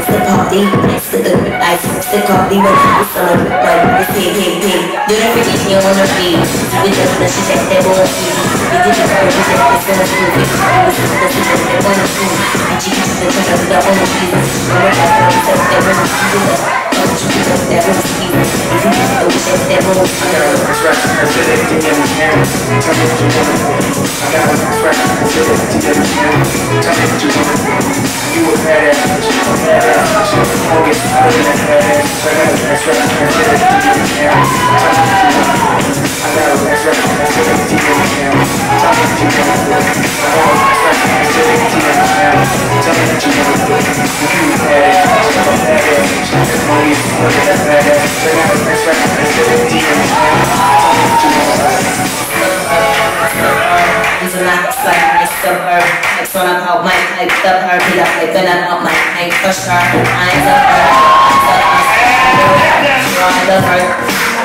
the party, next to the life, the coffee, when it's summer, right, it's hey. You're the pretty, you wanna be. You just the shit that they wanna see. You did it for you, just the sun, you did it for you, just the shit that they wanna see. And you can the touch of the own Jesus. I'm a just the stuff that wanna see. Don't you do that wanna see. If you just the shit that wanna see. I got a expression, I said it, you get me down. Tell me what you wanna do. I got an expression, I said it, you get me down. Tell me what you wanna do. You a badass, but you a badass. You won't get out of that badass. I got an expression, I said it, you get me down. Tell me what you wanna do. I got an expression, I said it, you get me down. Tell me what you wanna do. I got an expression, I said it, you get me down. Tell me what you wanna do. If you a badass, you a badass. You won't get out of that badass. I got an expression, I said it, you get me down. Tell me what you wanna do. These are not like my suburb. Like son about my hype, up her, beat up like been up my hype, push her, I ain't up her, I love her.